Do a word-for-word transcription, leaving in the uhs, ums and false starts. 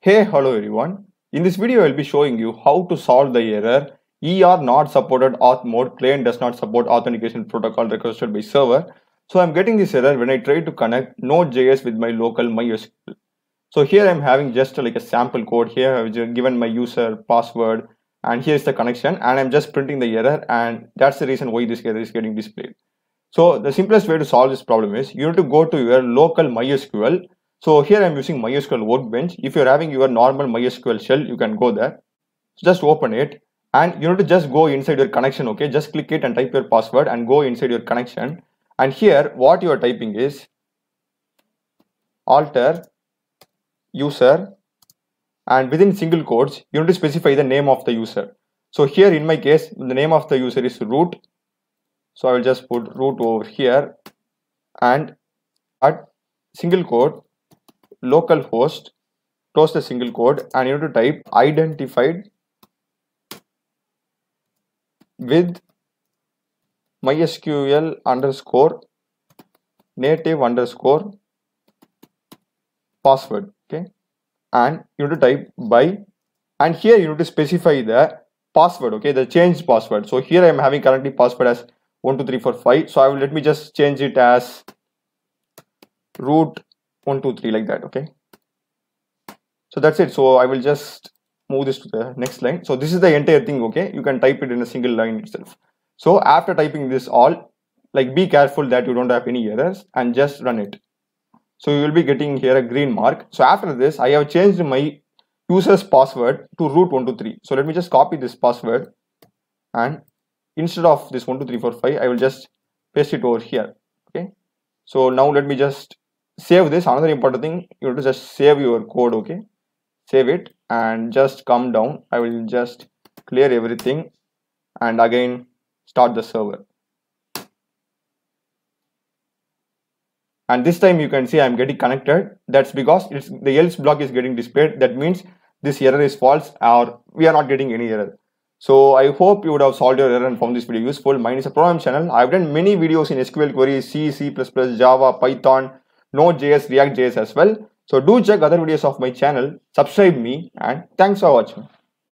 Hey, hello everyone. In this video, I will be showing you how to solve the error E R not supported auth mode client does not support authentication protocol requested by server. So I'm getting this error when I try to connect Node.js with my local MySQL. So here I'm having just like a sample code. Here I've given my user password and here's the connection and I'm just printing the error, and that's the reason why this error is getting displayed. So the simplest way to solve this problem is you need to go to your local MySQL. So here I'm using MySQL Workbench. If you're having your normal MySQL shell, you can go there. So just open it and you need to just go inside your connection. Okay, just click it and type your password and go inside your connection. And here what you are typing is alter user, and within single quotes you need to specify the name of the user. So here in my case the name of the user is root. So I will just put root over here and at single quote localhost, close the single quote, and you need to type identified with MySQL underscore native underscore password. Okay, and you need to type by, and here you need to specify the password. Okay, the changed password. So here I am having currently password as one two three four five. So I will let me just change it as root one two three like that. Okay, so that's it. So I will just move this to the next line. So this is the entire thing. Okay, you can type it in a single line itself. So after typing this all, like be careful that you don't have any errors and just run it. So you will be getting here a green mark. So after this I have changed my user's password to root one two three. So let me just copy this password and instead of this one two three four five I will just paste it over here. Okay, so now let me just save this. Another important thing, you have to just save your code. Okay, save it and just come down. I will just clear everything and again start the server, and this time you can see I'm getting connected. That's because it's the else block is getting displayed. That means this error is false or we are not getting any error. So I hope you would have solved your error and found this video useful. Mine is a program channel. I've done many videos in S Q L queries, C, C plus plus, Java, Python, Node.js, React.js as well. So do check other videos of my channel, subscribe me, and thanks for watching.